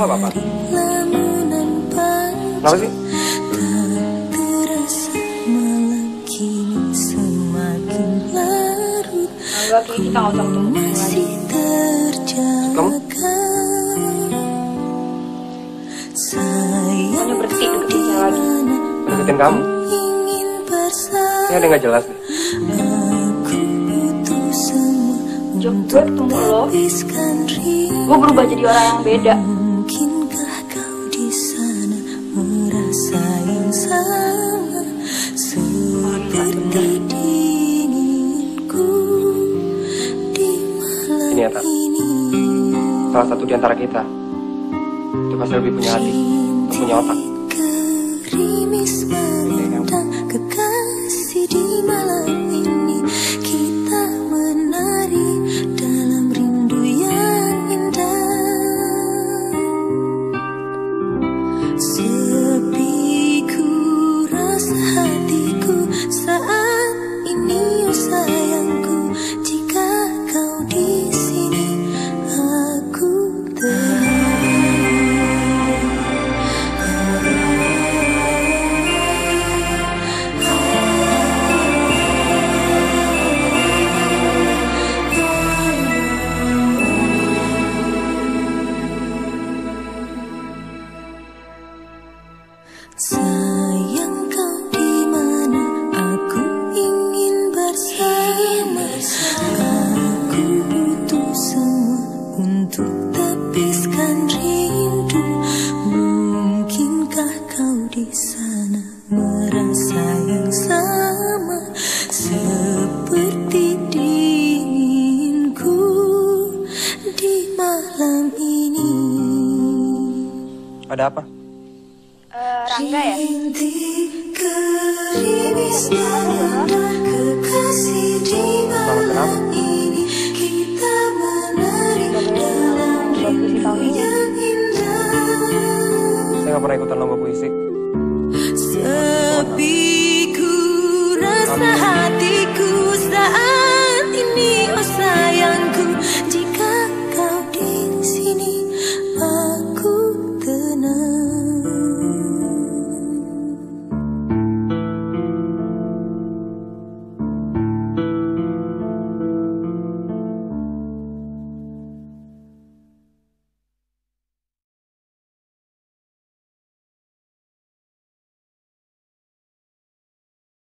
nggak apa-apa. Kenapa sih? Enggak, kita nggak usah ketemu lagi. Kamu? Pokoknya berhenti deketin saya lagi. Deketin kamu? Ini ada yang nggak jelas deh. Jok, gue ketemu lo, gue berubah jadi orang yang beda. Mungkinkah kau di sana merasa yang sama seperti dinginku di malam Ini ya, Tak. ini? Salah satu di antara kita itu pasti lebih punya hati, punya otak. Gerimis melintang kekasih di malam ini, kita menari dalam rindu yang indah. Sepi ku rasa hatiku saat ini, oh sayangku, jika kau di sini aku sayang, kau di mana? Aku ingin bersama. Aku butuh semua untuk tepiskan rindu. Mungkinkah kau di sana merasa yang sama seperti dinginku di malam ini? Ada apa? Rangga ya? Kenapa? Saya nggak pernah ikutan lomba puisi.